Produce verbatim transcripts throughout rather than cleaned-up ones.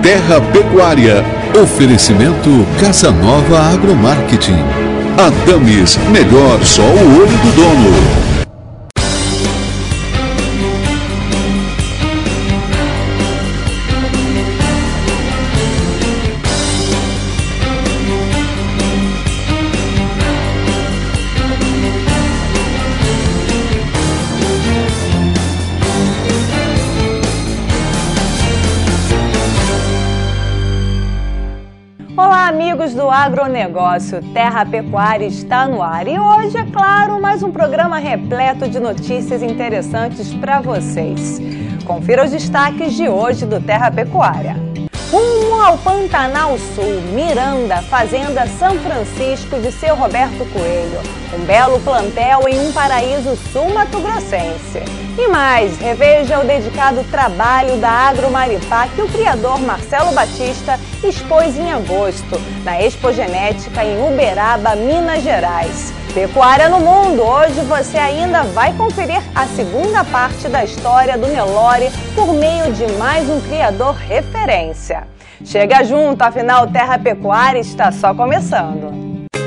Terra Pecuária. Oferecimento Casa Nova Agromarketing. Adames, melhor só o olho do dono. Olá, amigos do agronegócio, Terra Pecuária está no ar e hoje, é claro, mais um programa repleto de notícias interessantes para vocês. Confira os destaques de hoje do Terra Pecuária. Rumo ao Pantanal Sul, Miranda, Fazenda São Francisco de seu Roberto Coelho. Um belo plantel em um paraíso sul-mato-grossense. E mais, reveja o dedicado trabalho da Agromaripá que o criador Marcelo Batista expôs em agosto, na Expogenética em Uberaba, Minas Gerais. Pecuária no Mundo, hoje você ainda vai conferir a segunda parte da história do Nelore por meio de mais um criador referência. Chega junto, afinal Terra Pecuária está só começando.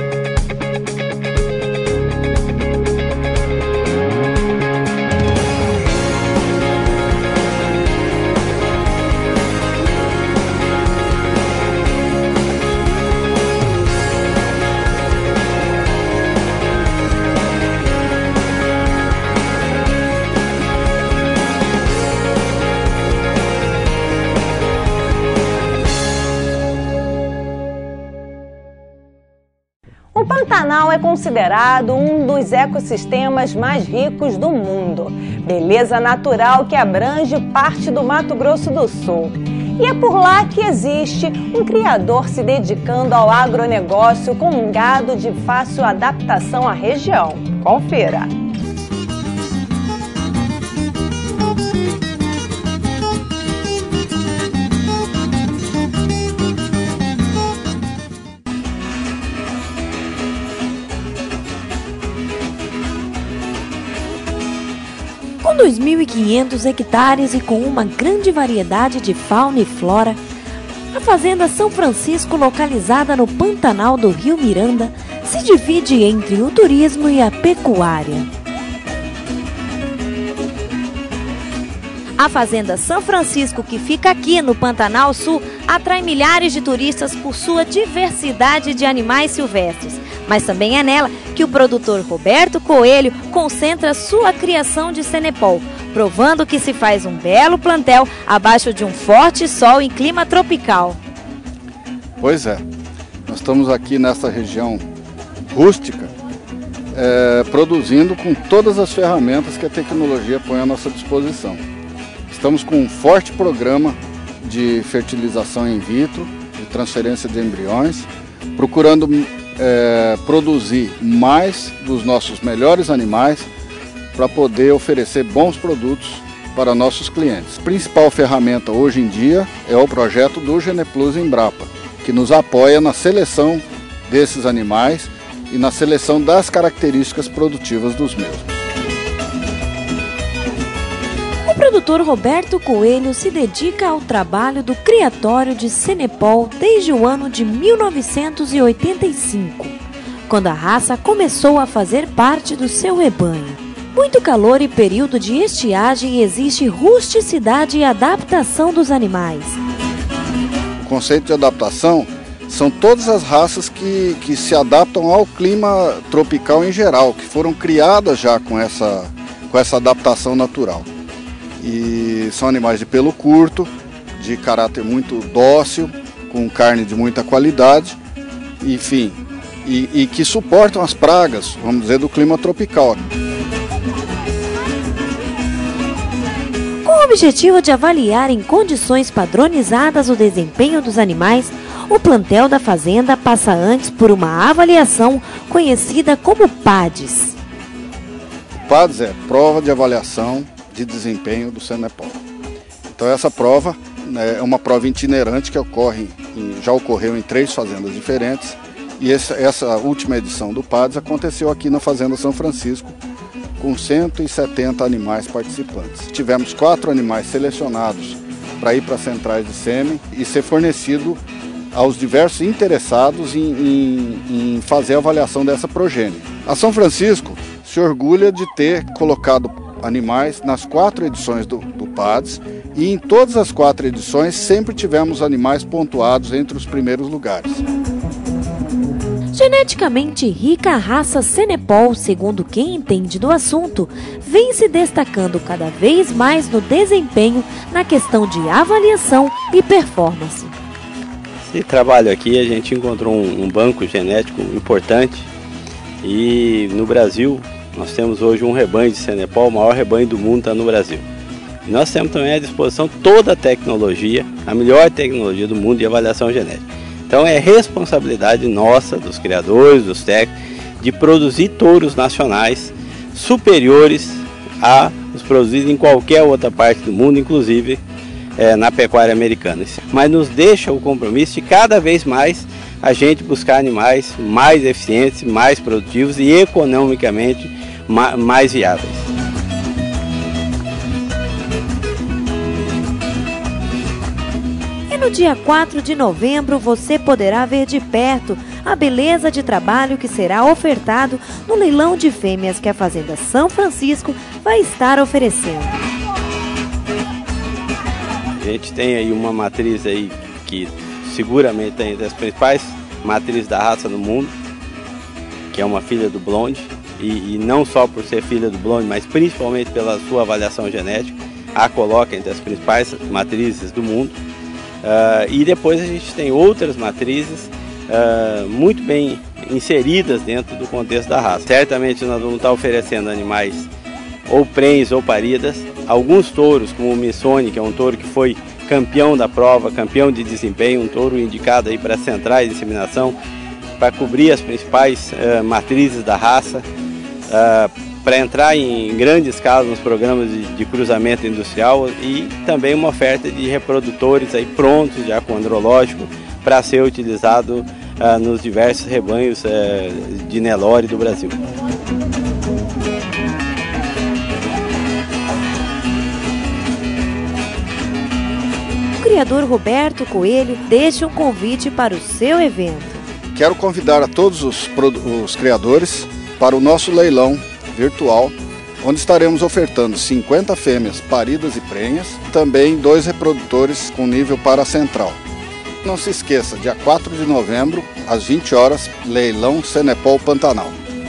O Pantanal é considerado um dos ecossistemas mais ricos do mundo. Beleza natural que abrange parte do Mato Grosso do Sul. E é por lá que existe um criador se dedicando ao agronegócio com um gado de fácil adaptação à região. Confira! Com dois mil e quinhentos hectares e com uma grande variedade de fauna e flora, a Fazenda São Francisco, localizada no Pantanal do Rio Miranda, se divide entre o turismo e a pecuária. A Fazenda São Francisco, que fica aqui no Pantanal Sul, atrai milhares de turistas por sua diversidade de animais silvestres. Mas também é nela que o produtor Roberto Coelho concentra sua criação de Senepol, provando que se faz um belo plantel abaixo de um forte sol em clima tropical. Pois é, nós estamos aqui nessa região rústica, é, produzindo com todas as ferramentas que a tecnologia põe à nossa disposição. Estamos com um forte programa de fertilização in vitro, de transferência de embriões, procurando É, produzir mais dos nossos melhores animais para poder oferecer bons produtos para nossos clientes. A principal ferramenta hoje em dia é o projeto do Geneplus Embrapa, que nos apoia na seleção desses animais e na seleção das características produtivas dos mesmos. O produtor Roberto Coelho se dedica ao trabalho do criatório de Senepol desde o ano de mil novecentos e oitenta e cinco, quando a raça começou a fazer parte do seu rebanho. Muito calor e período de estiagem, existe rusticidade e adaptação dos animais. O conceito de adaptação são todas as raças que, que se adaptam ao clima tropical em geral, que foram criadas já com essa, com essa adaptação natural. E são animais de pelo curto, de caráter muito dócil, com carne de muita qualidade, enfim, e, e que suportam as pragas, vamos dizer, do clima tropical. Com o objetivo de avaliar em condições padronizadas o desempenho dos animais, o plantel da fazenda passa antes por uma avaliação conhecida como P A D S. O P A D S é Prova de Avaliação de Desempenho do Senepol. Então essa prova, né, é uma prova itinerante que ocorre em, já ocorreu em três fazendas diferentes, e essa, essa última edição do P A D S aconteceu aqui na Fazenda São Francisco, com cento e setenta animais participantes. Tivemos quatro animais selecionados para ir para as centrais de sêmen e ser fornecido aos diversos interessados em, em, em fazer a avaliação dessa progênie. A São Francisco se orgulha de ter colocado animais nas quatro edições do, do P A D S e em todas as quatro edições sempre tivemos animais pontuados entre os primeiros lugares. Geneticamente rica, a raça Senepol, segundo quem entende do assunto, vem se destacando cada vez mais no desempenho na questão de avaliação e performance. Esse trabalho aqui a gente encontrou um, um banco genético importante e no Brasil nós temos hoje um rebanho de Senepol, o maior rebanho do mundo está no Brasil. E nós temos também à disposição toda a tecnologia, a melhor tecnologia do mundo de avaliação genética. Então é responsabilidade nossa, dos criadores, dos técnicos, de produzir touros nacionais superiores aos produzidos em qualquer outra parte do mundo, inclusive é, na pecuária americana. Mas nos deixa o compromisso de cada vez mais a gente buscar animais mais eficientes, mais produtivos e economicamente ma mais viáveis. No dia quatro de novembro você poderá ver de perto a beleza de trabalho que será ofertado no leilão de fêmeas que a Fazenda São Francisco vai estar oferecendo. A gente tem aí uma matriz aí que seguramente é uma das principais matrizes da raça no mundo, que é uma filha do Blonde, e, e não só por ser filha do Blonde, mas principalmente pela sua avaliação genética, a coloca entre as principais matrizes do mundo. Uh, e depois a gente tem outras matrizes uh, muito bem inseridas dentro do contexto da raça. Certamente nós vamos estar oferecendo animais ou prens ou paridas. Alguns touros, como o Missoni, que é um touro que foi campeão da prova, campeão de desempenho, um touro indicado aí para centrais de inseminação, para cobrir as principais uh, matrizes da raça, uh, para entrar em grande escala nos programas de, de cruzamento industrial e também uma oferta de reprodutores aí prontos, já com andrológico, para ser utilizado uh, nos diversos rebanhos uh, de Nelore do Brasil. O criador Roberto Coelho deixa um convite para o seu evento. Quero convidar a todos os, os criadores para o nosso leilão virtual, onde estaremos ofertando cinquenta fêmeas paridas e prenhas, também dois reprodutores com nível para central. Não se esqueça, dia quatro de novembro, às vinte horas, leilão Senepol Pantanal.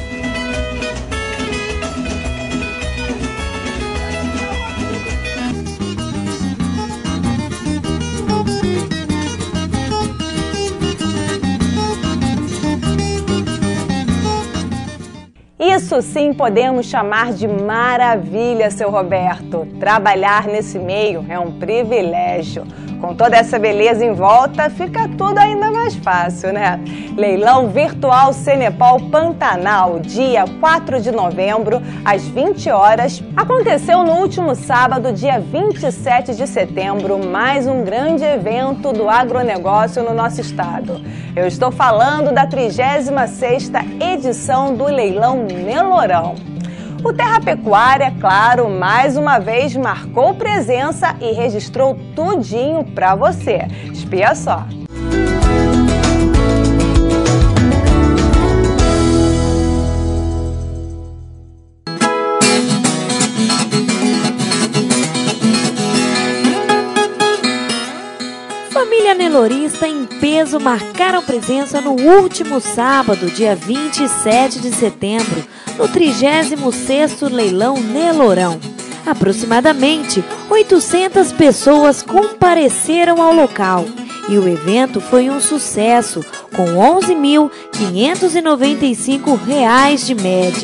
Isso sim podemos chamar de maravilha, seu Roberto. Trabalhar nesse meio é um privilégio. Com toda essa beleza em volta, fica tudo ainda mais fácil, né? Leilão Virtual Senepol Pantanal, dia quatro de novembro, às vinte horas. Aconteceu no último sábado, dia vinte e sete de setembro, mais um grande evento do agronegócio no nosso estado. Eu estou falando da trigésima sexta edição do Leilão Nelorão. O Terra Pecuária, claro, mais uma vez marcou presença e registrou tudinho para você. Espia só! Família nelorista em peso marcaram presença no último sábado, dia vinte e sete de setembro, no trigésimo sexto Leilão Nelorão. Aproximadamente oitocentas pessoas compareceram ao local e o evento foi um sucesso, com onze mil quinhentos e noventa e cinco reais de média.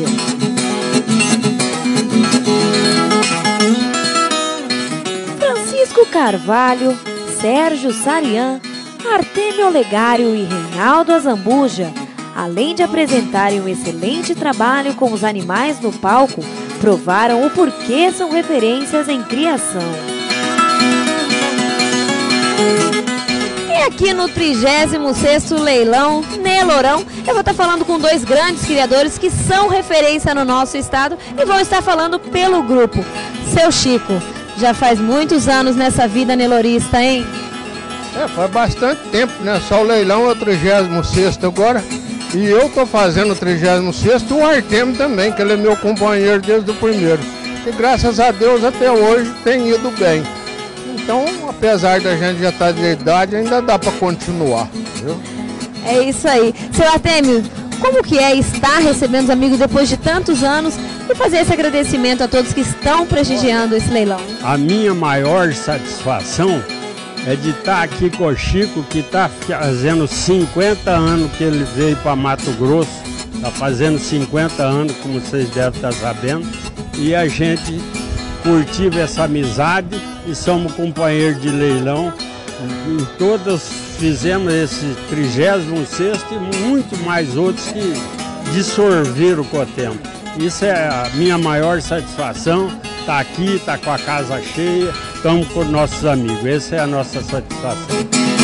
Francisco Carvalho, Sérgio Sarian, Artemio Olegário e Reinaldo Azambuja, além de apresentarem um excelente trabalho com os animais no palco, provaram o porquê são referências em criação. E aqui no trigésimo sexto Leilão Nelorão, eu vou estar falando com dois grandes criadores que são referência no nosso estado e vão estar falando pelo grupo. Seu Chico, Já faz muitos anos nessa vida nelorista, hein? É, faz bastante tempo, né? Só o leilão é o trigésimo sexto agora. E eu tô fazendo o trigésimo sexto e o Artemio também, que ele é meu companheiro desde o primeiro. E graças a Deus até hoje tem ido bem. Então, apesar da gente já estar de idade, ainda dá para continuar, viu? É isso aí. Seu Artemio, como que é estar recebendo os amigos depois de tantos anos e fazer esse agradecimento a todos que estão prestigiando esse leilão? A minha maior satisfação é de estar aqui com o Chico, que está fazendo cinquenta anos que ele veio para Mato Grosso. Está fazendo cinquenta anos, como vocês devem estar sabendo. E a gente curtiu essa amizade e somos companheiros de leilão. E todas fizemos esse trigésimo sexto e muito mais outros que dissolveram com o tempo. Isso é a minha maior satisfação, tá aqui, tá com a casa cheia, estamos com nossos amigos, essa é a nossa satisfação.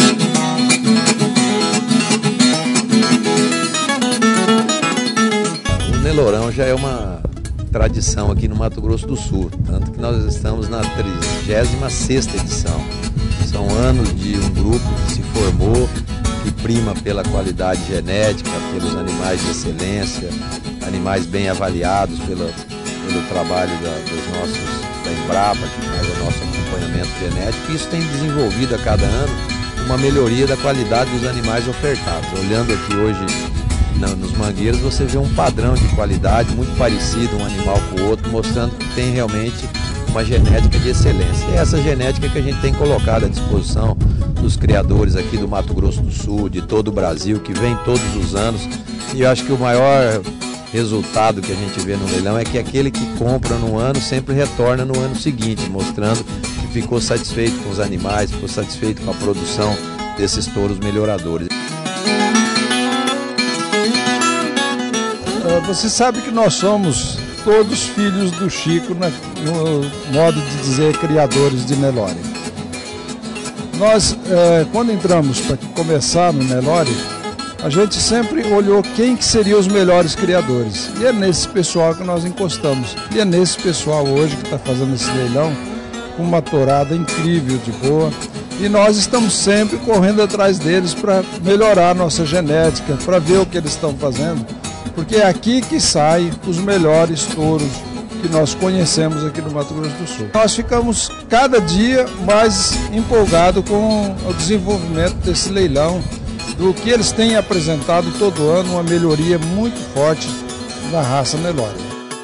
O Nelourão já é uma tradição aqui no Mato Grosso do Sul, tanto que nós estamos na trigésima sexta edição. São anos de um grupo que se formou, que prima pela qualidade genética, pelos animais de excelência, animais bem avaliados pela, pelo trabalho da, dos nossos, da Embrapa, que faz o nosso acompanhamento genético. Isso tem desenvolvido a cada ano uma melhoria da qualidade dos animais ofertados. Olhando aqui hoje na, nos mangueiros, você vê um padrão de qualidade muito parecido um animal com o outro, mostrando que tem realmente uma genética de excelência. E é essa genética que a gente tem colocado à disposição dos criadores aqui do Mato Grosso do Sul, de todo o Brasil, que vem todos os anos. E eu acho que o maior resultado que a gente vê no leilão é que aquele que compra no ano sempre retorna no ano seguinte, mostrando que ficou satisfeito com os animais, ficou satisfeito com a produção desses touros melhoradores. Você sabe que nós somos todos filhos do Chico, no modo de dizer, criadores de Nelore. Nós, é, quando entramos para começar no Nelore, a gente sempre olhou quem que seriam os melhores criadores. E é nesse pessoal que nós encostamos. E é nesse pessoal hoje que está fazendo esse leilão, com uma tourada incrível, de boa. E nós estamos sempre correndo atrás deles para melhorar a nossa genética, para ver o que eles estão fazendo. Porque é aqui que saem os melhores touros que nós conhecemos aqui no Mato Grosso do Sul. Nós ficamos cada dia mais empolgados com o desenvolvimento desse leilão, do que eles têm apresentado todo ano, uma melhoria muito forte na raça Nelore.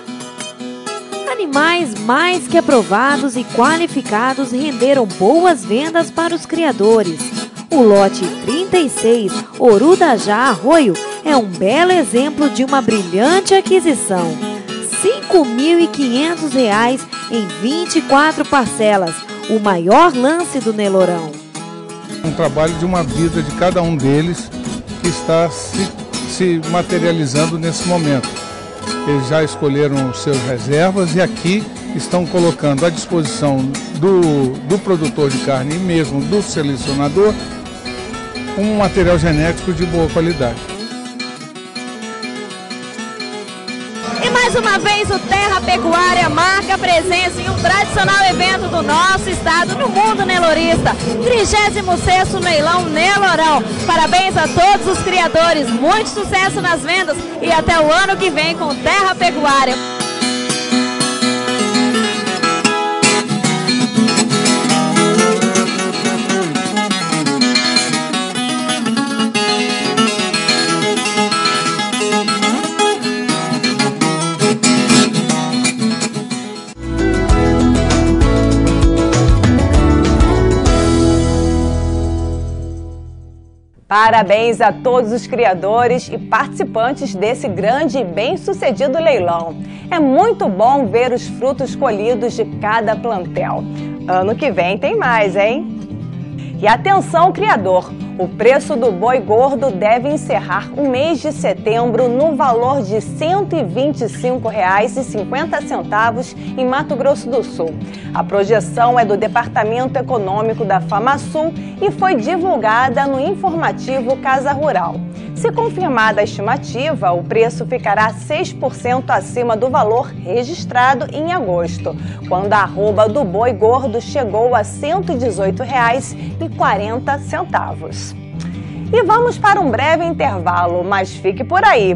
Animais mais que aprovados e qualificados renderam boas vendas para os criadores. O lote trinta e seis, Orudajá Arroio, é um belo exemplo de uma brilhante aquisição. cinco mil e quinhentos reais em vinte e quatro parcelas, o maior lance do Nelourão. Um trabalho de uma vida de cada um deles que está se, se materializando nesse momento. Eles já escolheram os seus reservas e aqui estão colocando à disposição do, do produtor de carne e mesmo do selecionador um material genético de boa qualidade. E mais uma vez o Terra Pecuária marca presença em um tradicional evento do nosso estado, no mundo nelorista. trigésimo sexto Leilão Nelourão. Parabéns a todos os criadores, muito sucesso nas vendas e até o ano que vem com Terra Pecuária. Parabéns a todos os criadores e participantes desse grande e bem-sucedido leilão. É muito bom ver os frutos colhidos de cada plantel. Ano que vem tem mais, hein? E atenção, criador! O preço do boi gordo deve encerrar o mês de setembro no valor de cento e vinte e cinco reais e cinquenta centavos em Mato Grosso do Sul. A projeção é do Departamento Econômico da FamaSul e foi divulgada no informativo Casa Rural. Se confirmada a estimativa, o preço ficará seis por cento acima do valor registrado em agosto, quando a arroba do boi gordo chegou a cento e dezoito reais e quarenta centavos. E vamos para um breve intervalo, mas fique por aí.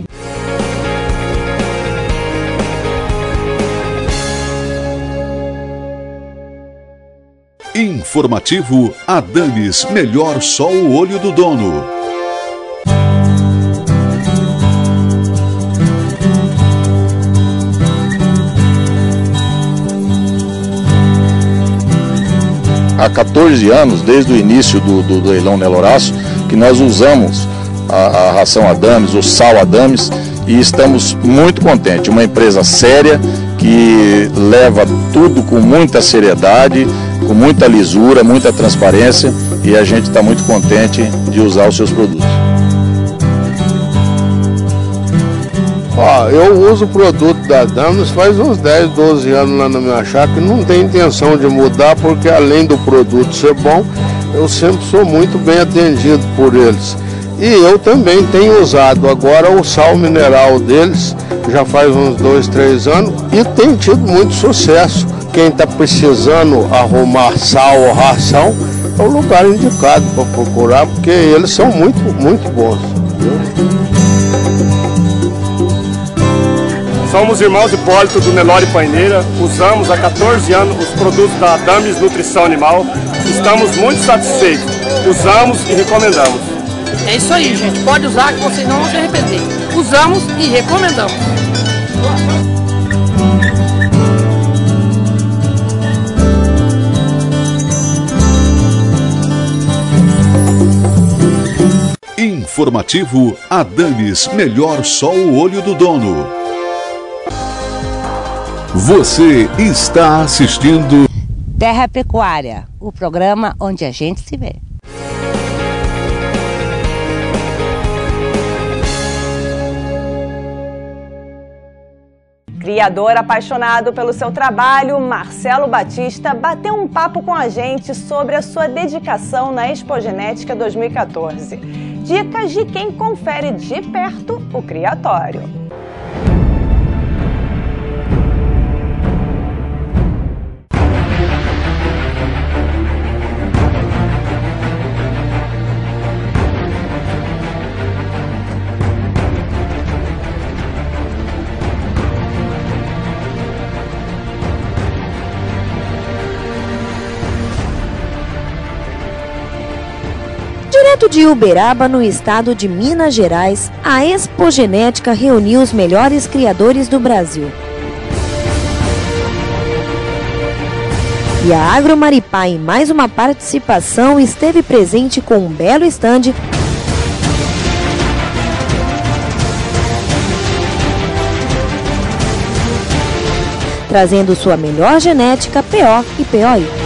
Informativo Adames, melhor só o olho do dono. Há quatorze anos, desde o início do, do, do leilão Nelo Horácio, que nós usamos a, a ração Adames, o sal Adames, e estamos muito contentes. Uma empresa séria que leva tudo com muita seriedade, com muita lisura, muita transparência, e a gente está muito contente de usar os seus produtos. Ó, eu uso o produto da Adames faz uns dez, doze anos lá na minha chácara e não tenho intenção de mudar, porque além do produto ser bom, eu sempre sou muito bem atendido por eles. E eu também tenho usado agora o sal mineral deles, já faz uns dois, três anos, e tem tido muito sucesso. Quem está precisando arrumar sal ou ração é o lugar indicado para procurar, porque eles são muito, muito bons. Somos irmãos Hipólito do Nelore Paineira, usamos há quatorze anos os produtos da Adames Nutrição Animal, estamos muito satisfeitos, usamos e recomendamos. É isso aí, gente, pode usar que vocês não vão se arrepender. Usamos e recomendamos. Informativo Adames, melhor só o olho do dono. Você está assistindo Terra Pecuária, o programa onde a gente se vê. Criador apaixonado pelo seu trabalho, Marcelo Batista bateu um papo com a gente sobre a sua dedicação na Expogenética dois mil e quatorze. Dicas de quem confere de perto o criatório. Direto de Uberaba, no estado de Minas Gerais, a Expogenética reuniu os melhores criadores do Brasil. E a Agromaripá, em mais uma participação, esteve presente com um belo estande trazendo sua melhor genética P O e P O I.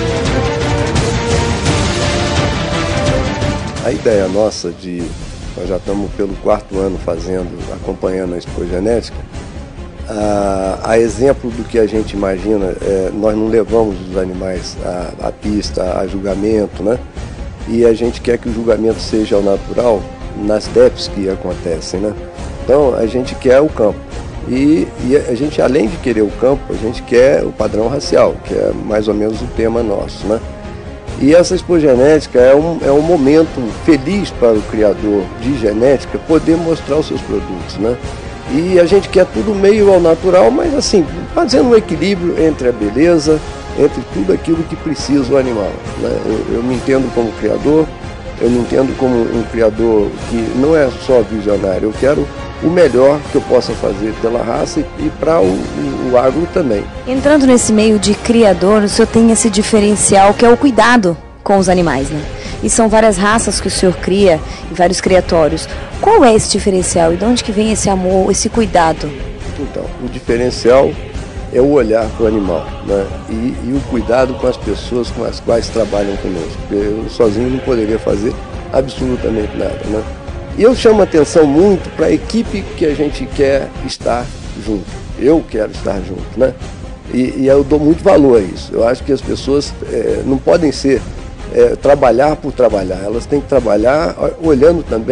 A ideia nossa de, nós já estamos pelo quarto ano fazendo, acompanhando a Expogenética, a, a exemplo do que a gente imagina, é, nós não levamos os animais à, à pista, a julgamento, né? E a gente quer que o julgamento seja ao natural nas D E Ps que acontecem, né? Então a gente quer o campo. E, e a gente, além de querer o campo, a gente quer o padrão racial, que é mais ou menos o tema nosso, né? E essa expogenética é um, é um momento feliz para o criador de genética poder mostrar os seus produtos, né? E a gente quer tudo meio ao natural, mas assim, fazendo um equilíbrio entre a beleza, entre tudo aquilo que precisa o animal, né? Eu, eu me entendo como criador, eu me entendo como um criador que não é só visionário, eu quero o melhor que eu possa fazer pela raça e para o, o, o agro também. Entrando nesse meio de criador, o senhor tem esse diferencial que é o cuidado com os animais, né? E são várias raças que o senhor cria e vários criatórios. Qual é esse diferencial e de onde que vem esse amor, esse cuidado? Então, o diferencial é o olhar para o animal, né? E, e o cuidado com as pessoas com as quais trabalham conosco. Porque eu sozinho não poderia fazer absolutamente nada, né? E eu chamo a atenção muito para a equipe que a gente quer estar junto. Eu quero estar junto, né? E, e eu dou muito valor a isso. Eu acho que as pessoas é, não podem ser é, trabalhar por trabalhar. Elas têm que trabalhar olhando também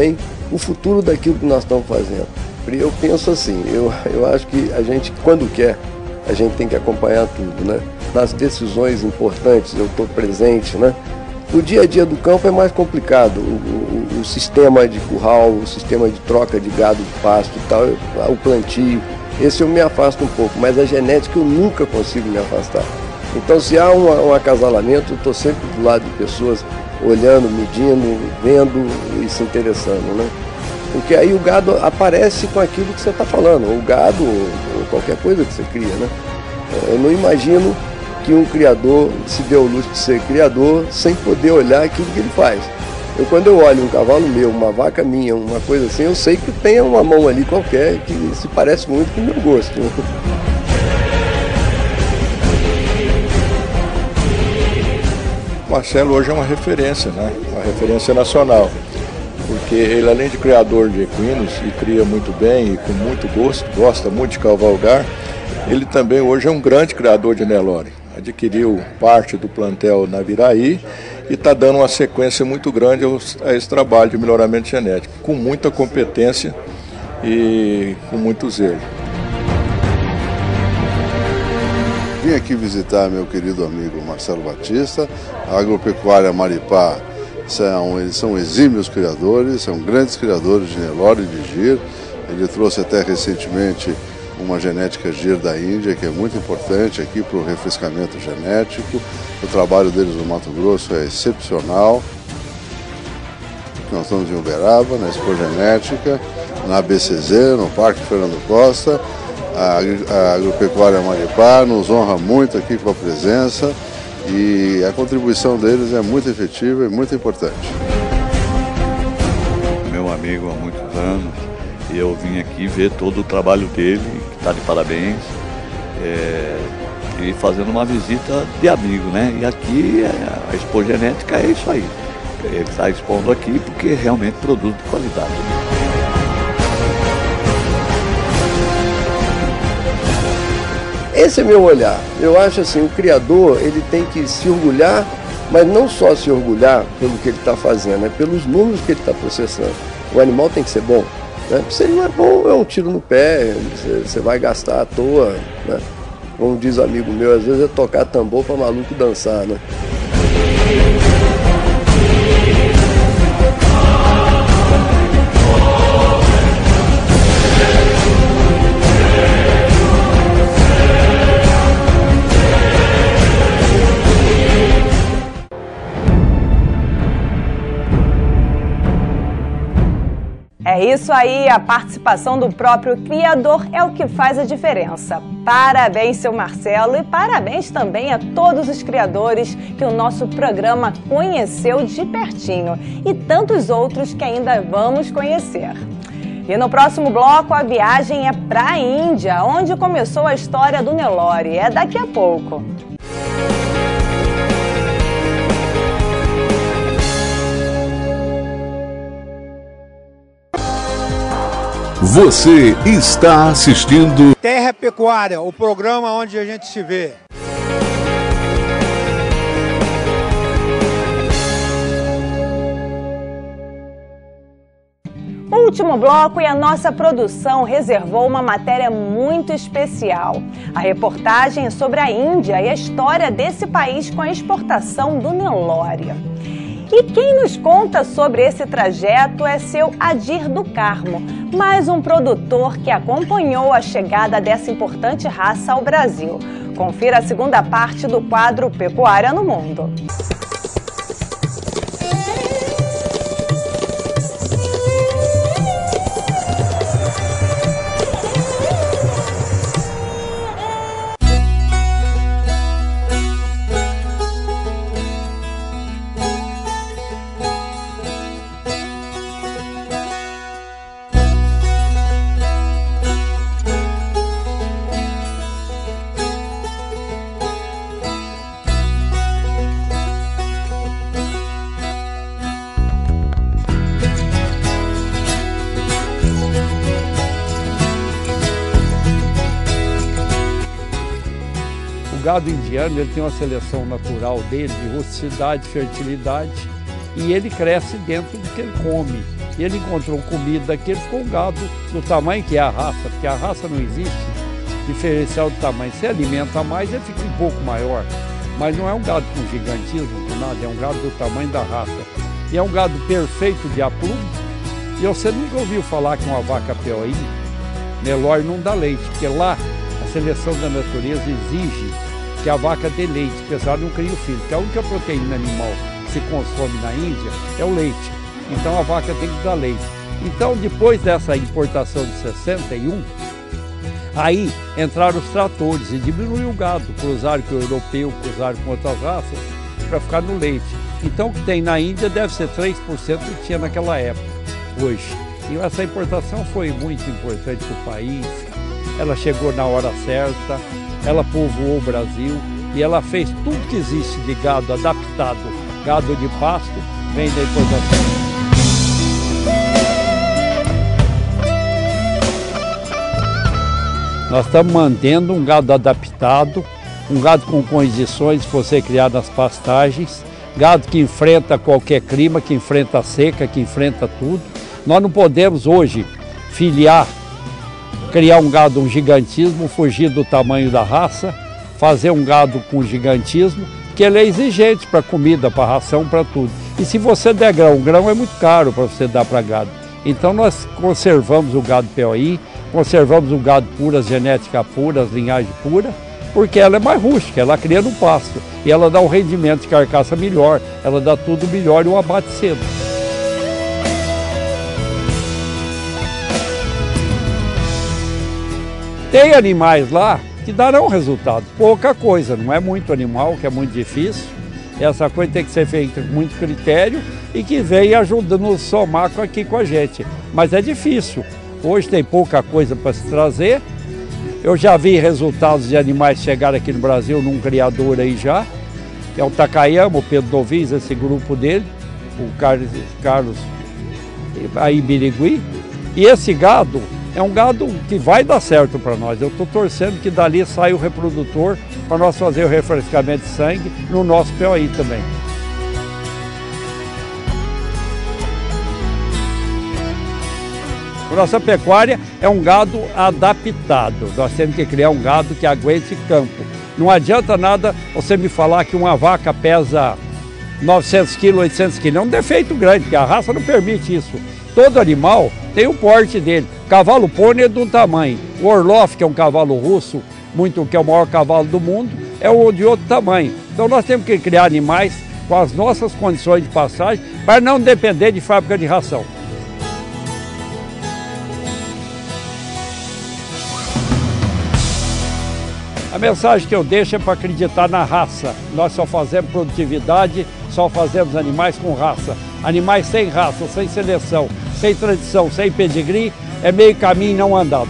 o futuro daquilo que nós estamos fazendo. Eu penso assim, eu, eu acho que a gente, quando quer, a gente tem que acompanhar tudo, né? Nas decisões importantes eu estou presente, né? O dia a dia do campo é mais complicado, o, o, o sistema de curral, o sistema de troca de gado de pasto e tal, o plantio, esse eu me afasto um pouco, mas a genética eu nunca consigo me afastar. Então se há um, um acasalamento, eu estou sempre do lado de pessoas olhando, medindo, vendo e se interessando, né? Porque aí o gado aparece com aquilo que você está falando, o gado ou qualquer coisa que você cria, né? Eu não imagino que um criador se dê o luxo de ser criador sem poder olhar aquilo que ele faz. Eu, quando eu olho um cavalo meu, uma vaca minha, uma coisa assim, eu sei que tem uma mão ali qualquer que se parece muito com o meu gosto, né? Marcelo hoje é uma referência, né? Uma referência nacional, porque ele, além de criador de equinos e cria muito bem e com muito gosto, gosta muito de cavalgar, ele também hoje é um grande criador de Nelore. Adquiriu parte do plantel na Viraí e está dando uma sequência muito grande a esse trabalho de melhoramento genético, com muita competência e com muito zelo. Vim aqui visitar meu querido amigo Marcelo Batista, a Agropecuária Maripá. São, eles são exímios criadores, são grandes criadores de Nelore e de Gir. Ele trouxe até recentemente uma genética Gir da Índia, que é muito importante aqui para o refrescamento genético. O trabalho deles no Mato Grosso é excepcional. Nós estamos em Uberaba, na Expo Genética, na A B C Z, no Parque Fernando Costa. A, a Agropecuária Maripá nos honra muito aqui com a presença e a contribuição deles é muito efetiva e muito importante. Meu amigo há muitos anos, e eu vim aqui ver todo o trabalho dele, que está de parabéns, é, e fazendo uma visita de amigo, né? E aqui a Expo Genética é isso aí. Ele está expondo aqui porque realmente produz de qualidade. Esse é meu olhar. Eu acho assim, o criador ele tem que se orgulhar, mas não só se orgulhar pelo que ele está fazendo, é pelos números que ele está processando. O animal tem que ser bom, né? Se ele não é bom, é um tiro no pé, você vai gastar à toa, né? Como diz um amigo meu, às vezes é tocar tambor para maluco dançar, né? É isso aí, a participação do próprio criador é o que faz a diferença. Parabéns, seu Marcelo, e parabéns também a todos os criadores que o nosso programa conheceu de pertinho e tantos outros que ainda vamos conhecer. E no próximo bloco a viagem é para a Índia, onde começou a história do Nelore. É daqui a pouco. Você está assistindo Terra Pecuária, o programa onde a gente se vê. O último bloco e a nossa produção reservou uma matéria muito especial. A reportagem é sobre a Índia e a história desse país com a exportação do Nelore. E quem nos conta sobre esse trajeto é seu Adir do Carmo, mais um produtor que acompanhou a chegada dessa importante raça ao Brasil. Confira a segunda parte do quadro Pecuária no Mundo. O gado indiano ele tem uma seleção natural dele de rusticidade, fertilidade, e ele cresce dentro do que ele come. E ele encontrou comida aqui, ele ficou um gado do tamanho que é a raça, porque a raça não existe diferencial do tamanho. Se alimenta mais, ele fica um pouco maior. Mas não é um gado com gigantismo, com nada, é um gado do tamanho da raça. E é um gado perfeito de aprumo. E você nunca ouviu falar que uma vaca P O I, Nelore, não dá leite, porque lá a seleção da natureza exige que a vaca dê leite, porque ela não cria o filho. Porque a única proteína animal que se consome na Índia é o leite. Então a vaca tem que dar leite. Então, depois dessa importação de sessenta e um, aí entraram os tratores e diminuiu o gado, cruzaram com o europeu, cruzaram com outras raças, para ficar no leite. Então o que tem na Índia deve ser três por cento do que tinha naquela época, hoje. E essa importação foi muito importante para o país, ela chegou na hora certa, ela povoou o Brasil e ela fez tudo que existe de gado adaptado, gado de pasto, vem da importação. Nós estamos mantendo um gado adaptado, um gado com condições de você criar nas pastagens, gado que enfrenta qualquer clima, que enfrenta a seca, que enfrenta tudo. Nós não podemos hoje filiar, criar um gado um gigantismo, fugir do tamanho da raça, fazer um gado com gigantismo, que ele é exigente para comida, para ração, para tudo. E se você der grão, o grão é muito caro para você dar para gado. Então nós conservamos o gado P O I, conservamos o gado puro, as genéticas puras, as linhagens puras, porque ela é mais rústica, ela cria no pasto e ela dá um rendimento de carcaça melhor, ela dá tudo melhor e um abate cedo. Tem animais lá que darão resultado, pouca coisa, não é muito animal, que é muito difícil. Essa coisa tem que ser feita com muito critério e que vem ajudando nos somar aqui com a gente. Mas é difícil. Hoje tem pouca coisa para se trazer. Eu já vi resultados de animais chegarem aqui no Brasil num criador aí já. É o Takayama, o Pedro Novis, esse grupo dele, o Carlos, Carlos aí Birigui. E esse gado é um gado que vai dar certo para nós. Eu estou torcendo que dali saia o reprodutor para nós fazer o refrescamento de sangue no nosso P O I também. Nossa pecuária é um gado adaptado. Nós temos que criar um gado que aguente campo. Não adianta nada você me falar que uma vaca pesa novecentos quilos, oitocentos quilos. É um defeito grande, porque a raça não permite isso. Todo animal tem o porte dele. O cavalo pônei é de um tamanho. O Orloff, que é um cavalo russo, muito, que é o maior cavalo do mundo, é o de outro tamanho. Então nós temos que criar animais com as nossas condições de passagem para não depender de fábrica de ração. A mensagem que eu deixo é para acreditar na raça. Nós só fazemos produtividade, só fazemos animais com raça. Animais sem raça, sem seleção, sem tradição, sem pedigree, é meio caminho não andado.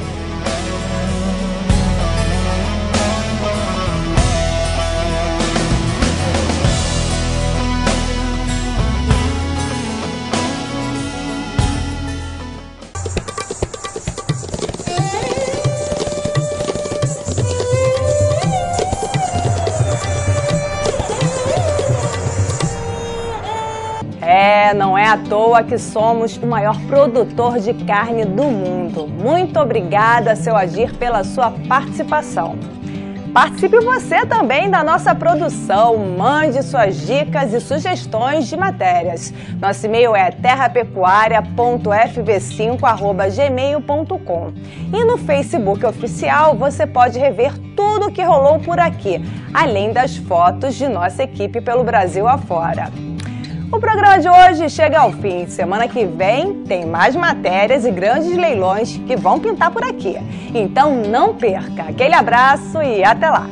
É, não é à toa que somos o maior produtor de carne do mundo. Muito obrigada, seu Agir, pela sua participação. Participe você também da nossa produção. Mande suas dicas e sugestões de matérias. Nosso e-mail é terra pecuária ponto f b cinco arroba gmail ponto com. E no Facebook oficial você pode rever tudo o que rolou por aqui, além das fotos de nossa equipe pelo Brasil afora. O programa de hoje chega ao fim. Semana que vem tem mais matérias e grandes leilões que vão pintar por aqui. Então não perca. Aquele abraço e até lá!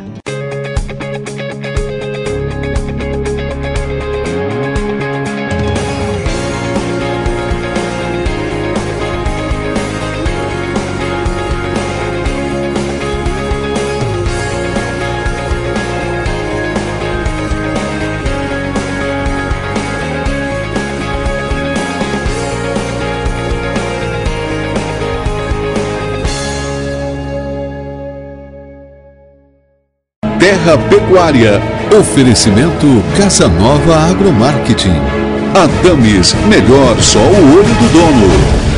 Terra Pecuária. Oferecimento Casa Nova Agromarketing. Adames, melhor só o olho do dono.